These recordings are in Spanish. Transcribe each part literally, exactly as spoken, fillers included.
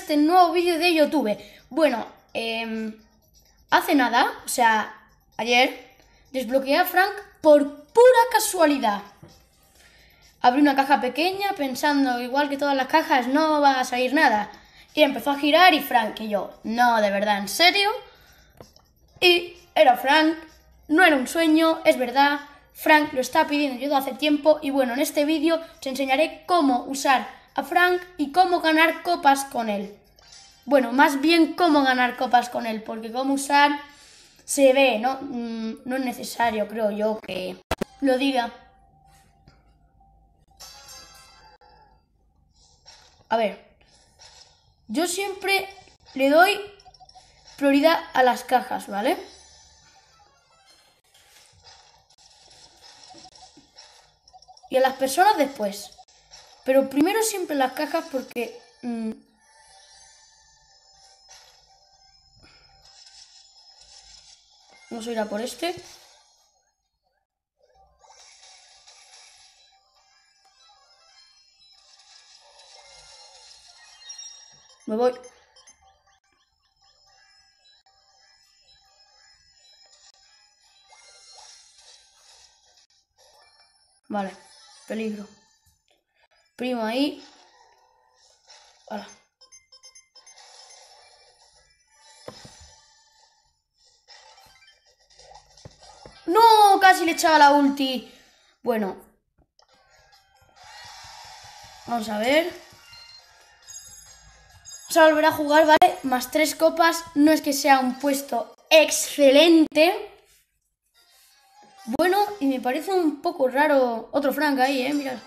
este nuevo vídeo de YouTube. Bueno, eh, hace nada, o sea, ayer, desbloqueé a Frank por pura casualidad. Abrí una caja pequeña pensando, igual que todas las cajas, no va a salir nada. Y empezó a girar y Frank, y yo, no, de verdad, ¿en serio? Y era Frank, no era un sueño, es verdad. Frank lo está pidiendo yo hace tiempo y bueno, en este vídeo os enseñaré cómo usar a Frank y cómo ganar copas con él. Bueno, más bien cómo ganar copas con él, porque cómo usar se ve, ¿no? Mm, no es necesario, creo yo, que lo diga. A ver, yo siempre le doy prioridad a las cajas, ¿vale? Y a las personas después. Pero primero siempre las cajas porque... Mmm, vamos a ir a por este. Me voy. Vale, peligro. Primo ahí. Hola. ¡No! Casi le echaba la ulti. Bueno. Vamos a ver. Vamos a volver a jugar, ¿vale? Más tres copas. No es que sea un puesto excelente. Bueno, y me parece un poco raro. Otro Frank ahí, ¿eh? Mirad.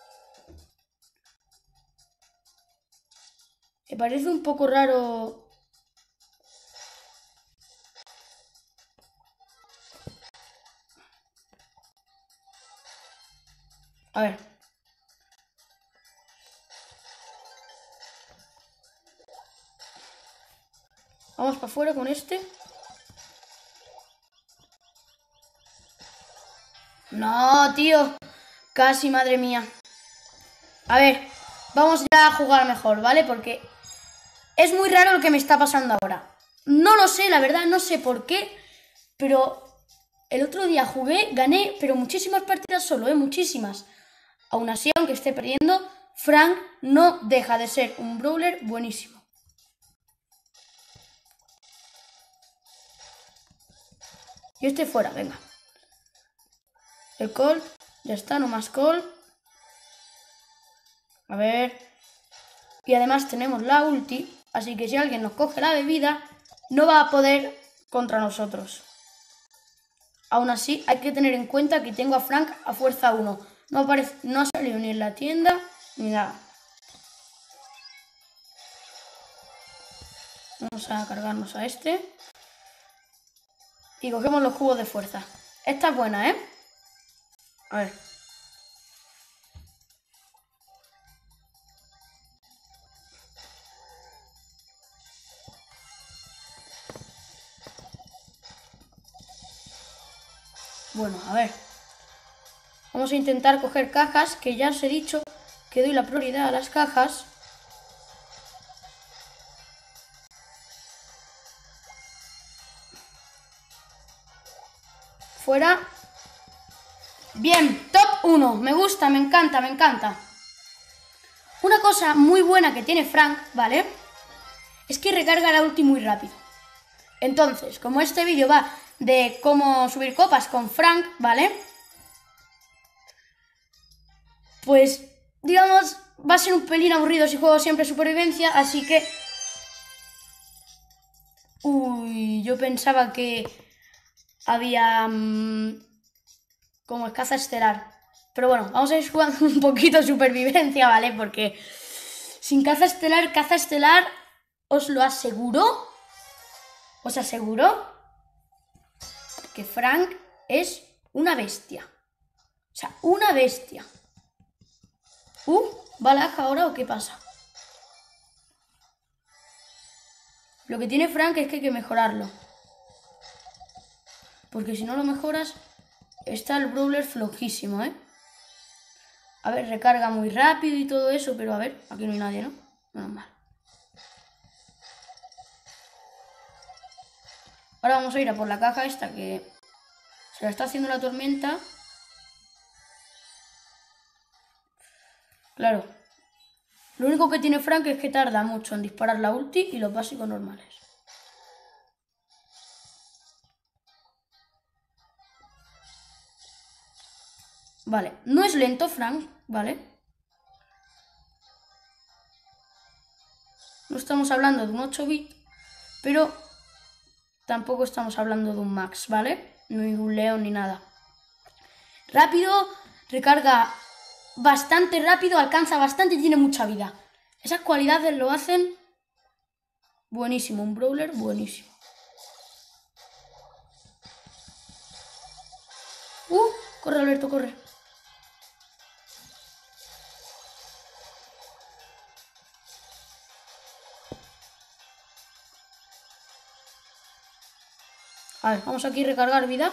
Me parece un poco raro. A ver. Vamos para afuera con este. No, tío. Casi, madre mía. A ver, vamos ya a jugar mejor, ¿vale? Porque es muy raro lo que me está pasando ahora. No lo sé, la verdad, no sé por qué. Pero el otro día jugué, gané, pero muchísimas partidas solo, ¿eh? Muchísimas. Aún así, aunque esté perdiendo, Frank no deja de ser un brawler buenísimo. Y este fuera, venga. El Colt, ya está, no más Colt. A ver. Y además tenemos la ulti, así que si alguien nos coge la bebida, no va a poder contra nosotros. Aún así, hay que tener en cuenta que tengo a Frank a fuerza uno. No, aparece, no ha salido ni en la tienda, ni nada. Vamos a cargarnos a este. Y cogemos los cubos de fuerza. Esta es buena, ¿eh? A ver. Bueno, a ver. Vamos a intentar coger cajas, que ya os he dicho que doy la prioridad a las cajas. Fuera. Bien, top uno. Me gusta, me encanta, me encanta. Una cosa muy buena que tiene Frank, ¿vale? Es que recarga la ulti muy rápido. Entonces, como este vídeo va de cómo subir copas con Frank, ¿vale? Pues, digamos, va a ser un pelín aburrido si juego siempre supervivencia, así que... Uy, yo pensaba que había... Mmm, como caza estelar. Pero bueno, vamos a ir jugando un poquito supervivencia, ¿vale? Porque sin caza estelar, caza estelar, os lo aseguro, os aseguro que Frank es una bestia. O sea, una bestia. Uh, ¿balaja ahora o qué pasa? Lo que tiene Frank es que hay que mejorarlo. Porque si no lo mejoras, está el brawler flojísimo, ¿eh? A ver, recarga muy rápido y todo eso, pero a ver, aquí no hay nadie, ¿no? Menos mal. Ahora vamos a ir a por la caja esta que se la está haciendo la tormenta. Claro. Lo único que tiene Frank es que tarda mucho en disparar la ulti y los básicos normales. Vale, no es lento Frank, ¿vale? No estamos hablando de un ocho bit, pero tampoco estamos hablando de un max, ¿vale? Ni un león ni nada. Rápido, recarga bastante rápido, alcanza bastante y tiene mucha vida. Esas cualidades lo hacen buenísimo, un brawler buenísimo. Uh, corre Alberto, corre. A ver, vamos aquí a recargar vida.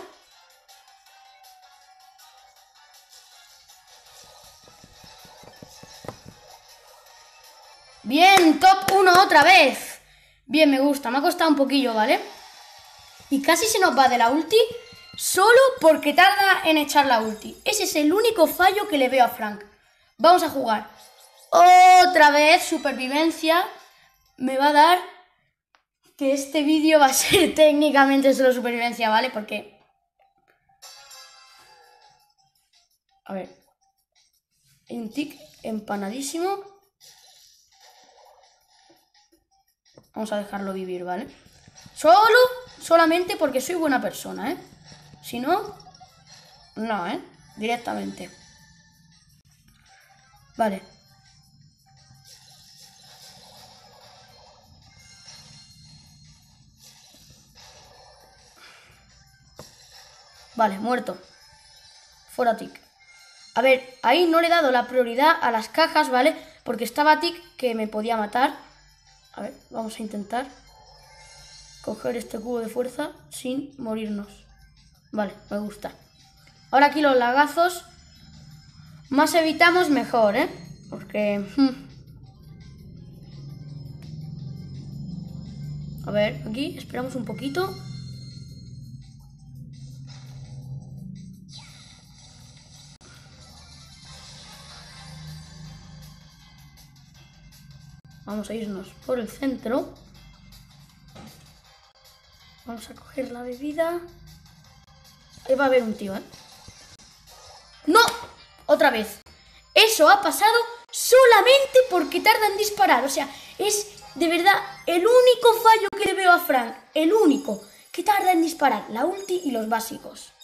Bien, top uno otra vez. Bien, me gusta, me ha costado un poquillo, ¿vale? Y casi se nos va de la ulti solo porque tarda en echar la ulti. Ese es el único fallo que le veo a Frank. Vamos a jugar. Otra vez, supervivencia. Me va a dar que este vídeo va a ser técnicamente solo supervivencia, ¿vale? Porque... A ver. Hay un tic empanadísimo. Vamos a dejarlo vivir, ¿vale? Solo, solamente porque soy buena persona, ¿eh? Si no, no, ¿eh? Directamente. Vale. Vale, muerto. Fuera tic. A ver, ahí no le he dado la prioridad a las cajas, ¿vale? Porque estaba tic que me podía matar. A ver, vamos a intentar coger este cubo de fuerza sin morirnos. Vale, me gusta. Ahora aquí los lagazos. Más evitamos mejor, ¿eh? Porque... Hmm. A ver, aquí esperamos un poquito. Vamos a irnos por el centro. Vamos a coger la bebida. Ahí va a haber un tío, ¿eh? ¡No! Otra vez. Eso ha pasado solamente porque tarda en disparar. O sea, es de verdad el único fallo que le veo a Frank. El único. Que tarda en disparar la ulti y los básicos.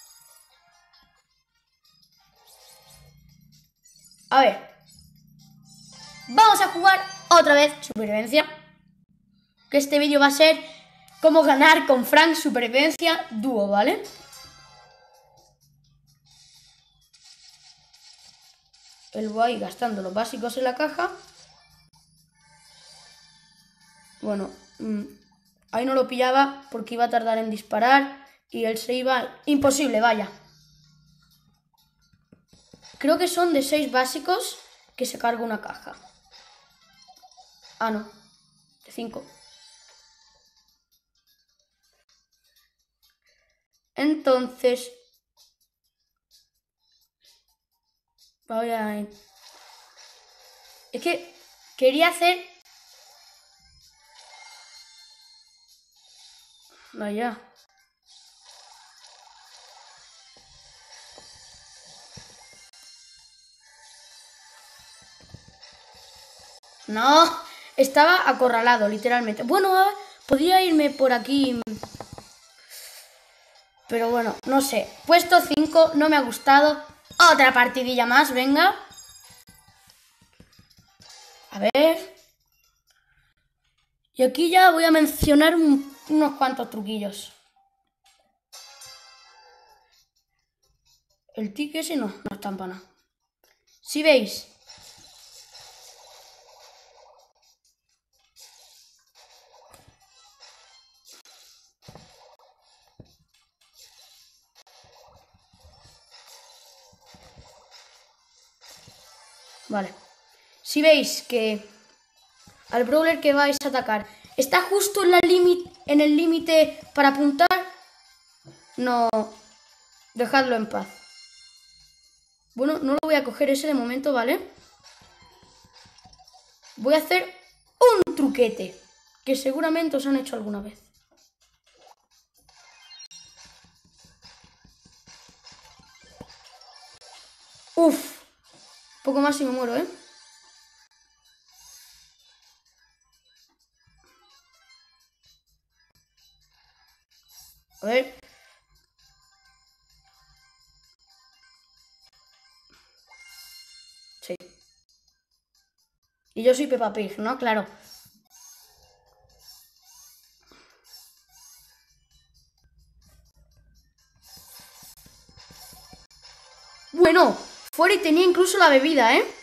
A ver. Vamos a jugar otra vez supervivencia. Que este vídeo va a ser cómo ganar con Frank supervivencia dúo, ¿vale? Él va ahí gastando los básicos en la caja. Bueno, mmm, ahí no lo pillaba porque iba a tardar en disparar y él se iba... Imposible, vaya. Creo que son de seis básicos que se carga una caja. Ah, no. De cinco. Entonces... Voy a... Es que quería hacer... Vaya. No, estaba acorralado, literalmente. Bueno, podía irme por aquí... Pero bueno, no sé. Puesto cinco, no me ha gustado. Otra partidilla más, venga. A ver. Y aquí ya voy a mencionar un, unos cuantos truquillos. El tic ese no, no está para nada. Si veis. Vale. Si veis que al brawler que vais a atacar ¿Está justo en, la en el límite para apuntar? No. Dejadlo en paz. Bueno, no lo voy a coger ese de momento, ¿vale? Voy a hacer un truquete que seguramente os han hecho alguna vez. Uf. Poco más y me muero, ¿eh? A ver. Sí. Y yo soy Peppa Pig, ¿no? Claro. Bueno, fuera y tenía incluso la bebida, ¿eh?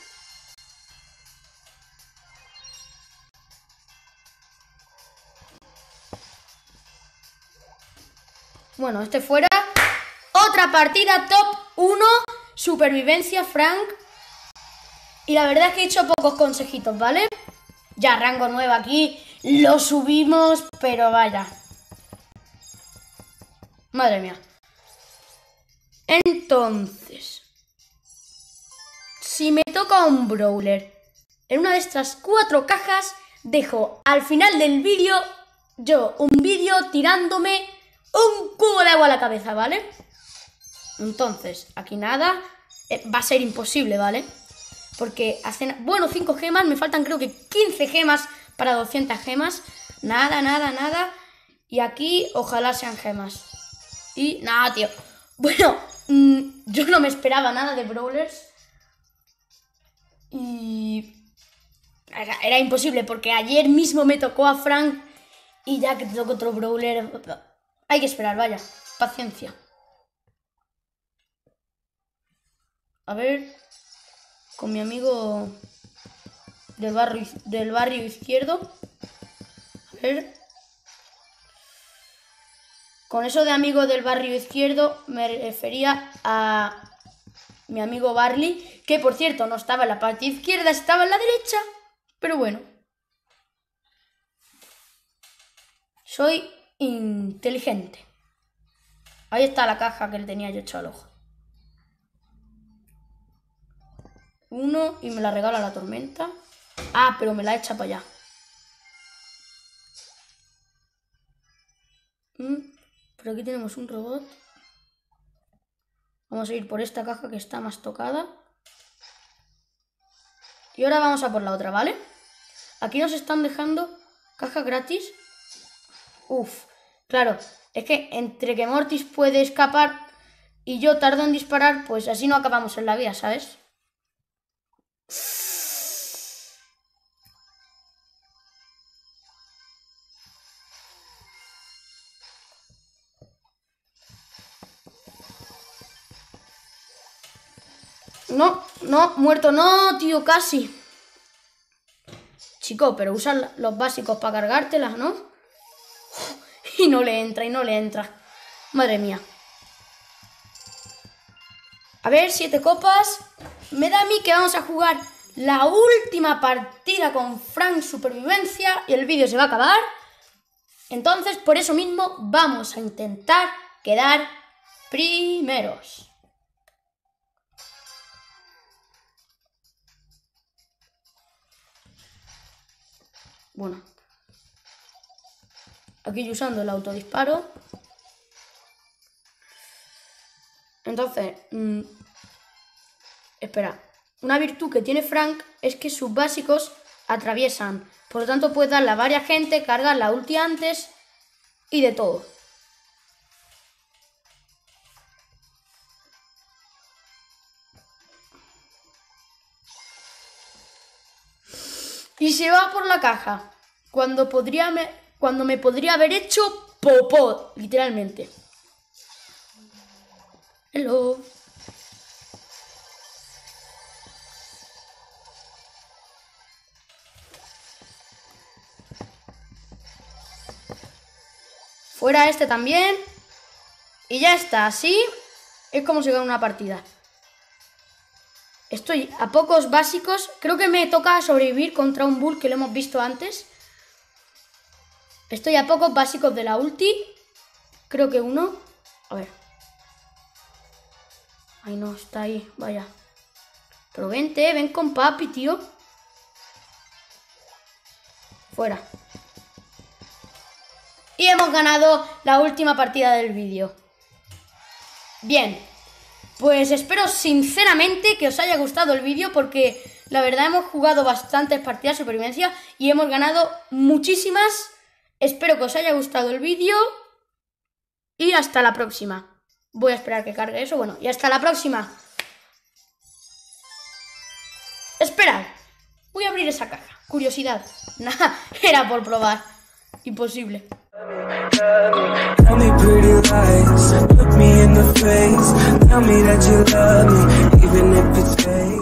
Bueno, este fuera. Otra partida top uno. Supervivencia, Frank. Y la verdad es que he hecho pocos consejitos, ¿vale? Ya, rango nuevo aquí. Lo subimos, pero vaya. Madre mía. Entonces, si me toca un brawler en una de estas cuatro cajas, dejo al final del vídeo yo un vídeo tirándome un cubo de agua a la cabeza, ¿vale? Entonces, aquí nada. Eh, va a ser imposible, ¿vale? Porque hacen... Bueno, cinco gemas. Me faltan creo que quince gemas para doscientas gemas. Nada, nada, nada. Y aquí ojalá sean gemas. Y nada, tío. Bueno, mmm, yo no me esperaba nada de brawlers. Y... Era, era imposible porque ayer mismo me tocó a Frank. Y ya que te tocó otro brawler... Hay que esperar, vaya. Paciencia. A ver... Con mi amigo del barrio, del barrio izquierdo. A ver. Con eso de amigo del barrio izquierdo me refería a mi amigo Barley, que por cierto no estaba en la parte izquierda, estaba en la derecha. Pero bueno. Soy inteligente. Ahí está la caja que le tenía yo hecho al ojo. Uno y me la regala la tormenta. Ah, pero me la echa para allá. Mm, pero aquí tenemos un robot. Vamos a ir por esta caja que está más tocada. Y ahora vamos a por la otra, ¿vale? Aquí nos están dejando caja gratis. Uf, claro. Es que entre que Mortis puede escapar y yo tardo en disparar, pues así no acabamos en la vida, ¿sabes? No, no, muerto no, tío, casi. Chico, pero usan los básicos para cargártelas, ¿no? Y no le entra, y no le entra. Madre mía. A ver, siete copas. Me da a mí que vamos a jugar la última partida con Frank Supervivencia y el vídeo se va a acabar. Entonces, por eso mismo, vamos a intentar quedar primeros. Bueno. Aquí usando el autodisparo. Entonces, mmm, espera. Una virtud que tiene Frank es que sus básicos atraviesan. Por lo tanto, puedes darle a varias gente, cargar la ulti antes y de todo. Y se va por la caja. Cuando, podría me, cuando me podría haber hecho popó, literalmente. Hello. Fuera este también. Y ya está, así es como se gana una partida. Estoy a pocos básicos. Creo que me toca sobrevivir contra un bull que lo hemos visto antes. Estoy a pocos básicos de la ulti. Creo que uno. A ver. Ay, no, está ahí, vaya. Pero vente, ven con papi, tío. Fuera. Y hemos ganado la última partida del vídeo. Bien. Pues espero sinceramente que os haya gustado el vídeo, porque la verdad hemos jugado bastantes partidas de supervivencia y hemos ganado muchísimas. Espero que os haya gustado el vídeo y hasta la próxima. Voy a esperar que cargue eso, bueno, y hasta la próxima. Esperad, voy a abrir esa caja. Curiosidad. Nada, era por probar. Imposible. Tell me pretty lies, look me in the face, tell me that you love me, even if it's fake.